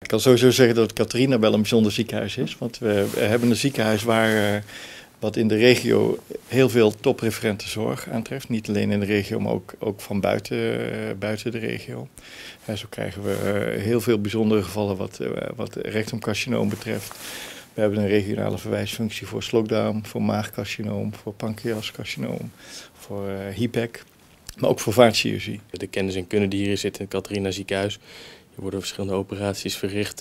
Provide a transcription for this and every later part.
Ik kan sowieso zeggen dat Catharina wel een bijzonder ziekenhuis is. Want we hebben een ziekenhuis waar wat in de regio heel veel topreferente zorg aantreft. Niet alleen in de regio, maar ook van buiten de regio. Zo krijgen we heel veel bijzondere gevallen wat rectumcarcinoom betreft. We hebben een regionale verwijsfunctie voor slokdarm, voor maagcarcinoom, voor pancreascarcinoom, voor HIPEC, maar ook voor vaatchirurgie. De kennis en kunde die hier zit in het Catharina ziekenhuis. Er worden verschillende operaties verricht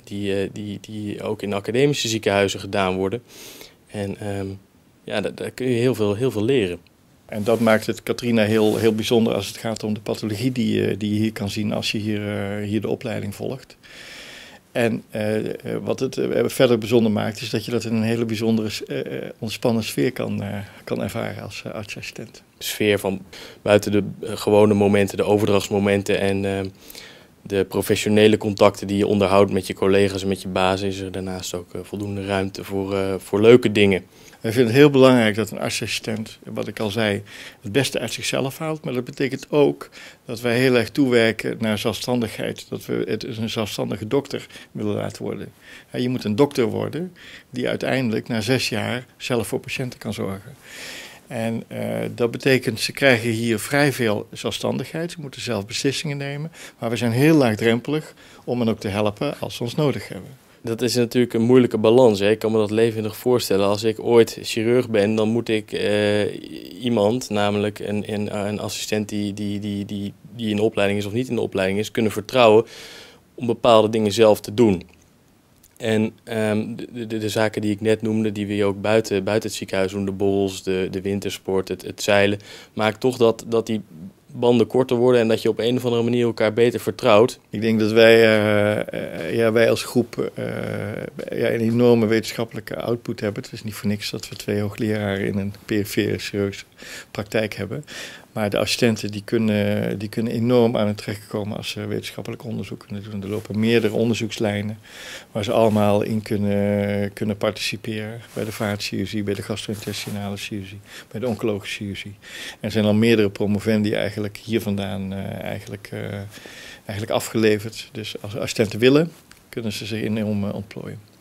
die ook in academische ziekenhuizen gedaan worden. En daar kun je heel veel leren. En dat maakt het Catharina heel bijzonder als het gaat om de pathologie die je hier kan zien als je hier de opleiding volgt. En wat het verder bijzonder maakt is dat je dat in een hele bijzondere ontspannen sfeer kan ervaren als artsassistent. De sfeer van buiten de gewone momenten, de overdrachtsmomenten en de professionele contacten die je onderhoudt met je collega's en met je baas, is er daarnaast ook voldoende ruimte voor leuke dingen. Wij vinden het heel belangrijk dat een artsassistent, wat ik al zei, het beste uit zichzelf haalt. Maar dat betekent ook dat wij heel erg toewerken naar zelfstandigheid. Dat we het een zelfstandige dokter willen laten worden. Je moet een dokter worden die uiteindelijk na 6 jaar zelf voor patiënten kan zorgen. En dat betekent, ze krijgen hier vrij veel zelfstandigheid. Ze moeten zelf beslissingen nemen. Maar we zijn heel laagdrempelig om hen ook te helpen als ze ons nodig hebben. Dat is natuurlijk een moeilijke balans. Hè. Ik kan me dat levendig voorstellen. Als ik ooit chirurg ben, dan moet ik iemand, namelijk een assistent die in de opleiding is of niet in de opleiding is, kunnen vertrouwen om bepaalde dingen zelf te doen. En de zaken die ik net noemde, die we ook buiten het ziekenhuis doen, de borrels, de wintersport, het zeilen, maakt toch dat die banden korter worden en dat je op een of andere manier elkaar beter vertrouwt. Ik denk dat wij als groep een enorme wetenschappelijke output hebben. Het is niet voor niks dat we 2 hoogleraren in een perifere chirurgische praktijk hebben. Maar de assistenten die kunnen enorm aan het trekken komen als ze wetenschappelijk onderzoek kunnen doen. Er lopen meerdere onderzoekslijnen waar ze allemaal in kunnen participeren. Bij de vaatchirurgie, bij de gastro-intestinale chirurgie, bij de oncologische chirurgie. En er zijn al meerdere promovendi eigenlijk hier vandaan eigenlijk afgeleverd. Dus als assistenten willen, kunnen ze zich enorm ontplooien.